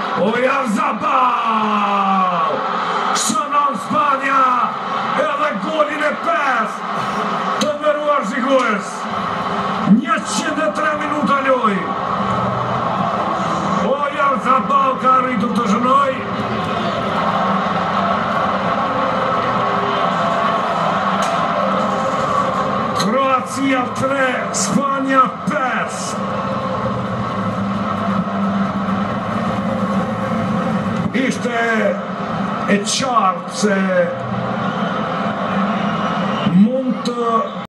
Ojaf Zabal! Shënon Spanja edhe golin e 5 të nderuar shikues. 103 minuta loj. Ojaf Zabal ka arritur të shënoj. Kroacia 3, Spanja 5. Ishte e qartë se